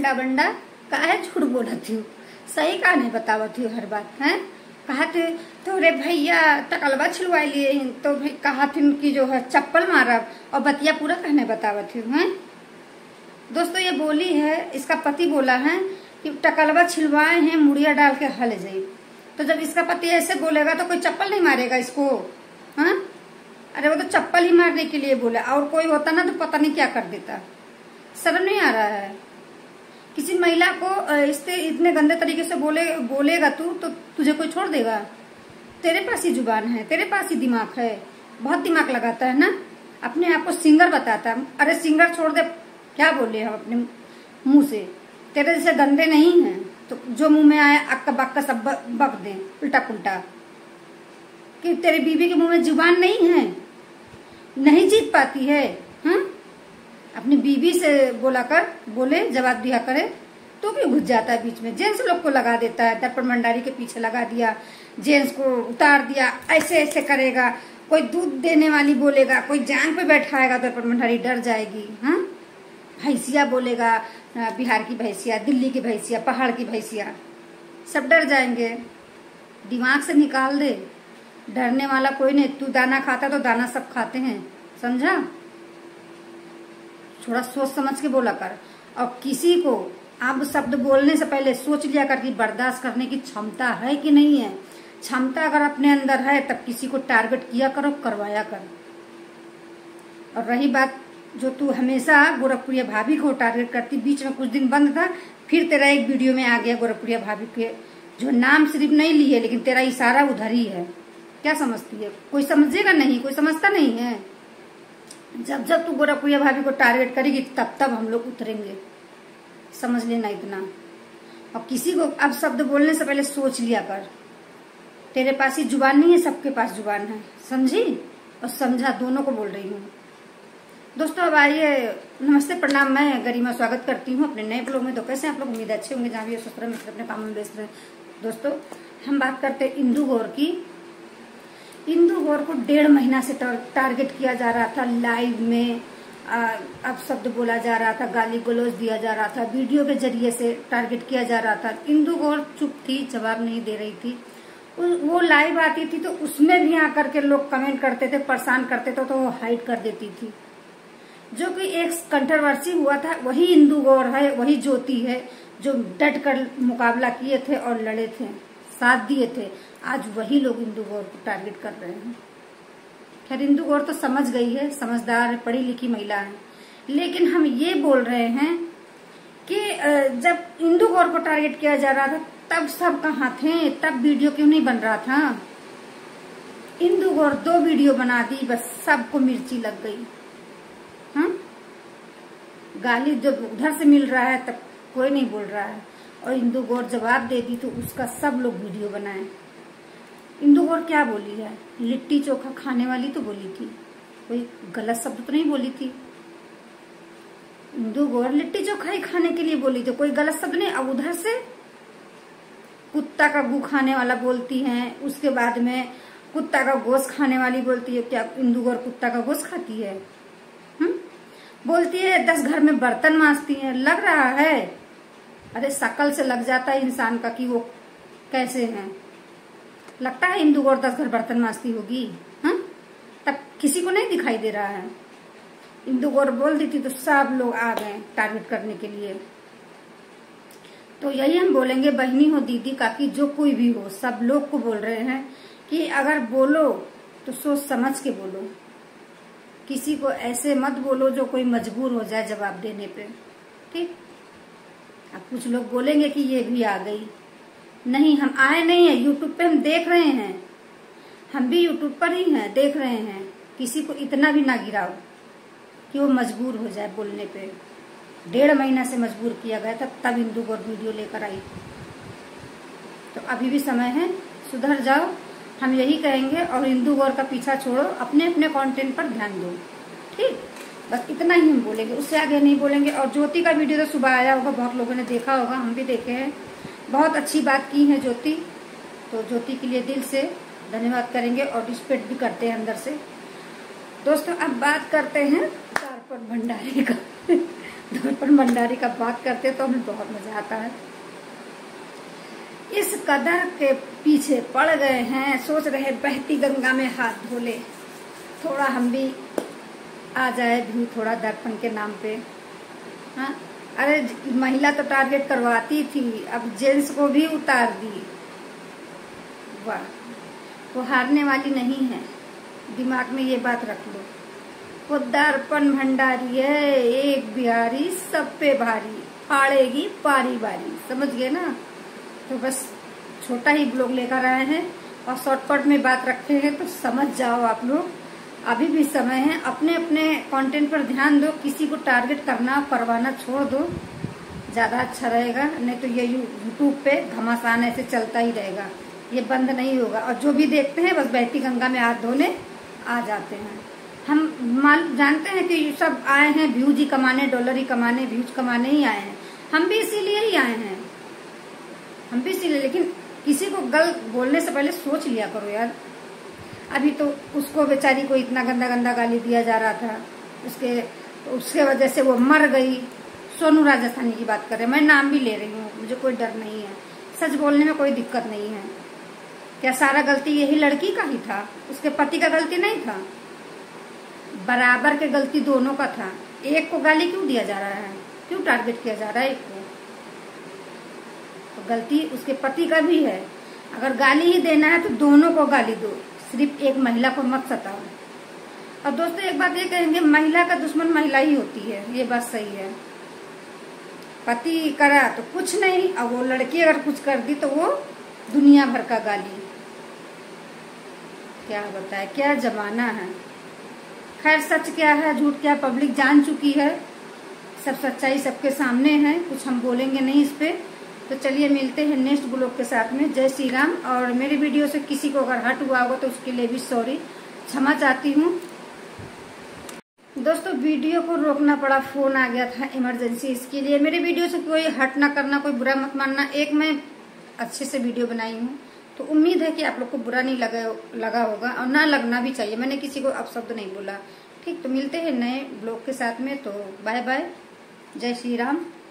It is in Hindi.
अंडा बंडा काहे झूठ बोलत हूँ, सही का नहीं बतावत हूँ हर बात है। कहा थे तोरे भैया टकलवा छिलवा लिए तो कहा थी कि जो है चप्पल मारा और बतिया पूरा कहने बतावत हूँ है। दोस्तों ये बोली है, इसका पति बोला है कि टकलवा छिलवाए हैं मुड़िया डाल के हल जाए। तो जब इसका पति ऐसे बोलेगा तो कोई चप्पल नहीं मारेगा इसको, हाँ? अरे वो तो चप्पल ही मारने के लिए बोला, और कोई होता ना तो पता नहीं क्या कर देता। शर्म नहीं आ रहा है? किसी महिला को इतने गंदे तरीके से बोलेगा तू तो तुझे कोई छोड़ देगा? तेरे पास ही जुबान है, तेरे पास ही दिमाग है, बहुत दिमाग लगाता है ना, अपने आप को सिंगर बताता है। अरे सिंगर छोड़ दे, क्या बोले हम अपने मुंह से? तेरे जैसे गंदे नहीं है तो जो मुंह में आया अक्का बक्का सब बक दे उल्टा पुल्टा। कि तेरे बीवी के मुंह में जुबान नहीं है, नहीं जीत पाती है? हाँ, अपनी बीवी से बोले जवाब दिया करे। तो भी घुस जाता है बीच में, जेंट्स लोग को लगा देता है, दर्पण भंडारी के पीछे लगा दिया, जेंट्स को उतार दिया, ऐसे ऐसे करेगा। कोई दूध देने वाली बोलेगा, कोई जांग पे बैठाएगा, दर्पण भंडारी डर जाएगी। हाँ, भैंसिया बोलेगा, बिहार की भैंसिया, दिल्ली की भैंसिया, पहाड़ की भैंसिया, सब डर जाएंगे। दिमाग से निकाल दे, डरने वाला कोई नहीं। तू दाना खाता तो दाना सब खाते हैं, समझा? थोड़ा सोच समझ के बोला कर। और किसी को अब शब्द बोलने से पहले सोच लिया कर कि बर्दाश्त करने की क्षमता है कि नहीं है। क्षमता अगर अपने अंदर है तब किसी को टारगेट किया करो, करवाया कर। और रही बात जो तू हमेशा गोरखपुरिया भाभी को टारगेट करती, बीच में कुछ दिन बंद था, फिर तेरा एक वीडियो में आ गया गोरखपुरिया भाभी के, जो नाम सिर्फ नहीं लिए लेकिन तेरा इशारा उधर ही है। क्या समझती है? कोई समझेगा नहीं, कोई समझता नहीं है। जब जब तू गोरखपुरिया भाभी को टारगेट करेगी तब तब हम लोग उतरेंगे, समझ लेना इतना। और किसी को अब शब्द बोलने से पहले सोच लिया कर। तेरे पास ही जुबान नहीं है, सबके पास जुबान है, समझी और समझा, दोनों को बोल रही हूँ। दोस्तों अब आइए, नमस्ते प्रणाम, मैं गरिमा स्वागत करती हूँ अपने नए ब्लॉग में। तो कैसे आप लोग? उम्मीद अच्छे होंगे, जहाँ भी ससुराल में अपने काम में व्यस्त रहे। दोस्तों हम बात करते हैं इंदु गौर की। इंदु गौर को 1.5 महीना से टारगेट किया जा रहा था लाइव में, अब शब्द बोला जा रहा था, गाली गलौज दिया जा रहा था, वीडियो के जरिए से टारगेट किया जा रहा था। इंदु गौर चुप थी, जवाब नहीं दे रही थी। वो लाइव आती थी तो उसमें भी आकर के लोग कमेंट करते थे, परेशान करते थे, तो वो हाइड कर देती थी। जो कि एक कंट्रोवर्सी हुआ था, वही इंदु गौर है, वही ज्योति है जो डट कर मुकाबला किए थे और लड़े थे, साथ दिए थे। आज वही लोग इंदु गौर को टारगेट कर रहे हैं। खैर इंदु गौर तो समझ गई है, समझदार है, पढ़ी लिखी महिला है, लेकिन हम ये बोल रहे हैं कि जब इंदु गौर को टारगेट किया जा रहा था तब सब कहाँ थे? तब वीडियो क्यों नहीं बन रहा था? इंदु गौर 2 वीडियो बना दी, बस सबको मिर्ची लग गई। हाँ, गाली जब उधर से मिल रहा है तब कोई नहीं बोल रहा है, और इंदु गौर जवाब दे दी तो उसका सब लोग वीडियो बनाए। इंदु गौर क्या बोली है? लिट्टी चोखा खाने वाली तो बोली थी, कोई गलत शब्द तो नहीं बोली थी। इंदु गौर लिट्टी चोखा ही खाने के लिए बोली थी, कोई गलत शब्द नहीं। अब उधर से कुत्ता का गू खाने वाला बोलती हैं, उसके बाद में कुत्ता का गोश्त खाने वाली बोलती है। क्या इंदु गौर कुत्ता का गोश्त खाती है? बोलती है 10 घर में बर्तन मांजती है, लग रहा है? अरे शकल से लग जाता है इंसान का कि वो कैसे हैं। लगता है इंदु गौर 10 घर बर्तन मांजती होगी? हाँ, तब किसी को नहीं दिखाई दे रहा है। इंदु गौर बोल दी थी तो सब लोग आ गए टारगेट करने के लिए। तो यही हम बोलेंगे, बहनी हो, दीदी, काकी, जो कोई भी हो, सब लोग को बोल रहे हैं कि अगर बोलो तो सोच समझ के बोलो। किसी को ऐसे मत बोलो जो कोई मजबूर हो जाए जवाब देने पे, ठीक? अब कुछ लोग बोलेंगे कि ये भी आ गई। नहीं, हम आए नहीं है, यूट्यूब पे हम देख रहे हैं, हम भी यूट्यूब पर ही हैं, देख रहे हैं। किसी को इतना भी ना गिराओ कि वो मजबूर हो जाए बोलने पे। 1.5 महीना से मजबूर किया गया था, तब इंदु गौर वीडियो लेकर आई। तो अभी भी समय है, सुधर जाओ, हम यही कहेंगे। और इंदु गौर का पीछा छोड़ो, अपने अपने कंटेंट पर ध्यान दो, ठीक? बस इतना ही हम बोलेंगे, उससे आगे नहीं बोलेंगे। और ज्योति का वीडियो तो सुबह आया होगा, बहुत लोगों ने देखा होगा, हम भी देखे हैं। बहुत अच्छी बात की है ज्योति, तो ज्योति के लिए दिल से धन्यवाद करेंगे और रिस्पेक्ट भी करते हैं अंदर से। दोस्तों अब बात करते हैं दर्पण भंडारी का। दर्पण भंडारी का बात करते तो हमें बहुत मजा आता है। इस कदर के पीछे पड़ गए हैं, सोच रहे बहती गंगा में हाथ धो ले, थोड़ा हम भी आ जाए भी थोड़ा दर्पण के नाम पे। हाँ, अरे महिला तो टारगेट करवाती थी, अब जेंट्स को भी उतार दी। वाह, वो हारने वाली नहीं है, दिमाग में ये बात रख लो। वो दर्पण भंडारी है, एक बिहारी सब पे भारी, फाड़ेगी पारी बारी, समझ गए ना। तो बस छोटा ही ब्लॉग लेकर आए हैं और शॉर्टकट में बात रखे हैं, तो समझ जाओ आप लोग। अभी भी समय है, अपने अपने कंटेंट पर ध्यान दो, किसी को टारगेट करना करवाना छोड़ दो, ज्यादा अच्छा रहेगा। नहीं तो ये यूट्यूब पे घमासान ऐसे चलता ही रहेगा, ये बंद नहीं होगा। और जो भी देखते हैं बस बहती गंगा में हाथ धोने आ जाते हैं। हम जानते हैं कि सब आए हैं व्यूज ही कमाने, डॉलर ही कमाने, व्यूज कमाने ही आए हैं। हम भी इसीलिए ही आए हैं, हम भी इसीलिए। लेकिन किसी को गलत बोलने से पहले सोच लिया करो यार। अभी तो उसको बेचारी को इतना गंदा गंदा गाली दिया जा रहा था, उसके वजह से वो मर गई। सोनू राजस्थानी की बात कर रहे हैं, मैं नाम भी ले रही हूँ, मुझे कोई डर नहीं है, सच बोलने में कोई दिक्कत नहीं है। क्या सारा गलती यही लड़की का ही था? उसके पति का गलती नहीं था? बराबर के गलती दोनों का था। एक को गाली क्यों दिया जा रहा है, क्यों टारगेट किया जा रहा है एक को? तो गलती उसके पति का भी है। अगर गाली ही देना है तो दोनों को गाली दो, सिर्फ एक महिला को मत सताओ। और दोस्तों एक बात ये कहेंगे, महिला का दुश्मन महिला ही होती है, ये बात सही है। पति करा तो कुछ नहीं, और वो लड़की अगर कुछ कर दी तो वो दुनिया भर का गाली। क्या बताए, क्या जमाना है। खैर सच क्या है झूठ क्या पब्लिक जान चुकी है, सब सच्चाई सबके सामने है, कुछ हम बोलेंगे नहीं इस पे। तो चलिए मिलते हैं नेक्स्ट ब्लॉग के साथ में। जय श्री राम। और मेरी वीडियो से किसी को अगर हर्ट हुआ होगा तो उसके लिए भी सॉरी, क्षमा चाहती हूँ। दोस्तों वीडियो को रोकना पड़ा, फोन आ गया था इमरजेंसी, इसके लिए। मेरे वीडियो से कोई हर्ट ना करना, कोई बुरा मत मानना। एक मैं अच्छे से वीडियो बनाई हूँ, तो उम्मीद है कि आप लोग को बुरा नहीं लगा होगा, और ना लगना भी चाहिए। मैंने किसी को अपशब्द नहीं बोला। ठीक, तो मिलते हैं नए ब्लॉग के साथ में। तो बाय बाय, जय श्री राम।